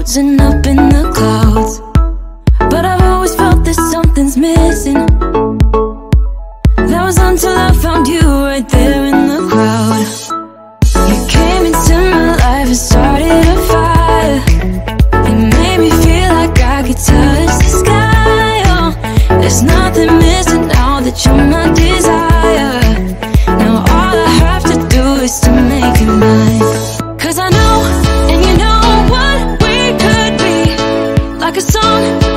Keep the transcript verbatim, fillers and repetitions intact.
floating up in the clouds, but I've always felt that something's missing. That was until I found you right there in the crowd. You came into my life and started a fire. It made me feel like I could touch the sky. Oh, there's nothing missing now that you're my desire. Now all I have to do is to make you mine. Cause I know, and you know what we could be, like a song